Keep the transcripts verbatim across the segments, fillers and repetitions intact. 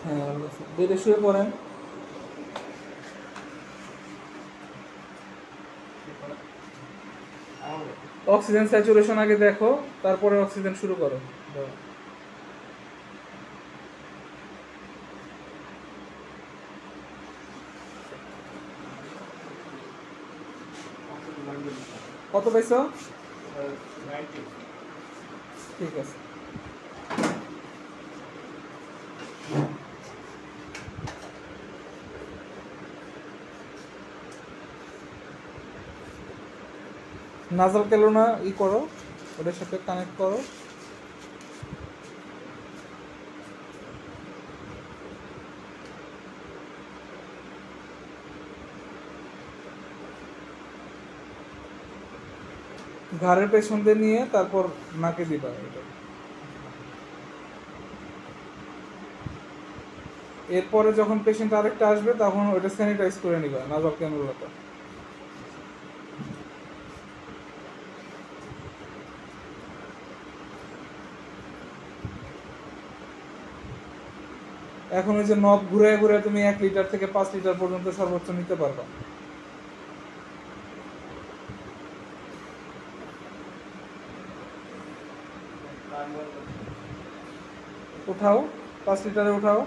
হ্যাঁ বেডে শুয়ে পড়েন। অক্সিজেন স্যাচুরেশন আগে দেখো, তারপরে অক্সিজেন শুরু করো। কত পাইছো? ঠিক আছে। নাজাল ক্যালোনা ই করো, ওটার সাথে কানেক্ট করো। ঘাড়ের পেছন দিয়ে নিয়ে তারপর নাকে দিবা। এরপরে যখন পেশেন্ট আরেকটা আসবে তখন ওটা স্যানিটাইজ করে নিবা নাজাল ক্যানুলাটা। এখন ওই যে নব ঘুরে ঘুরে তুমি এক লিটার থেকে পাঁচ লিটার পর্যন্ত সর্বোচ্চ নিতে পারবা। উঠাও, পাঁচ লিটারে উঠাও।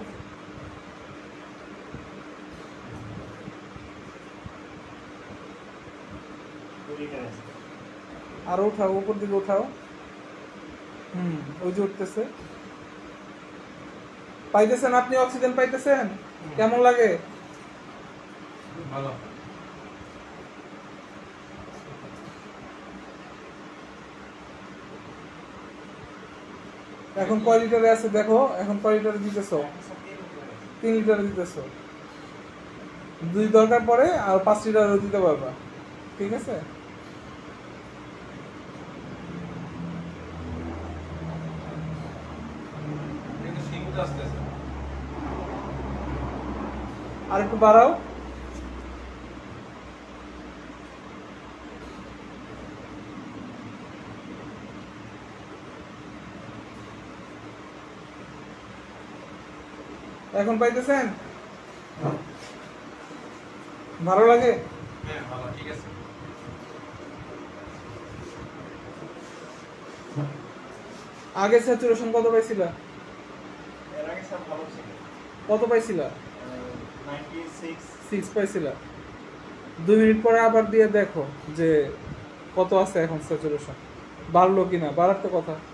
আরো উঠাও, উপর দিকে উঠাও। হুম, ওই যে উঠতেছে। পাইতেছেন আপনি? অক্সিজেন পাইতেছেন? কেমন লাগে? ভালো। এখন কয় লিটারে আছে দেখো, এখন কয় লিটারে দিতেছো? তিন লিটারে দিতেছো। দুই দরকার পরে আর পাঁচ লিটারও দিতে পারবা। ঠিক আছে। আর একটু বাড়াও। এখন পাইতেছেন? ভালো লাগে? হ্যাঁ ভালো, ঠিক আছে। আগে স্যাচুরেশন কত পাইছিলা? এর আগে স্যার ভালো ছিল। কত পাইছিলা? ছয় পাইছিলা। দুই মিনিট পরে আবার দিয়ে দেখো যে কত আছে এখন স্যাচুরেশন, বাড়লো কিনা। বাড়ার তো কথা।